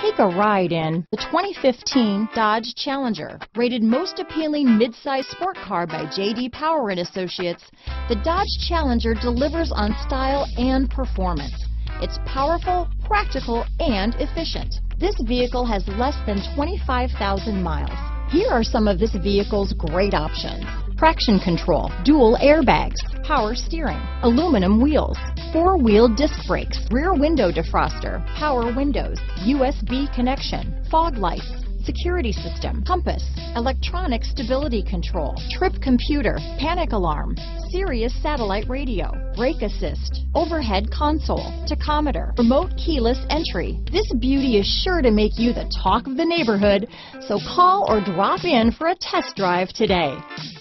Take a ride in the 2015 Dodge Challenger. Rated most appealing midsize sport car by J.D. Power and Associates, the Dodge Challenger delivers on style and performance. It's powerful, practical, and efficient. This vehicle has less than 25,000 miles. Here are some of this vehicle's great options: traction control, dual airbags, power steering, aluminum wheels, four-wheel disc brakes, rear window defroster, power windows, USB connection, fog lights, security system, compass, electronic stability control, trip computer, panic alarm, Sirius satellite radio, brake assist, overhead console, tachometer, remote keyless entry. This beauty is sure to make you the talk of the neighborhood, so call or drop in for a test drive today.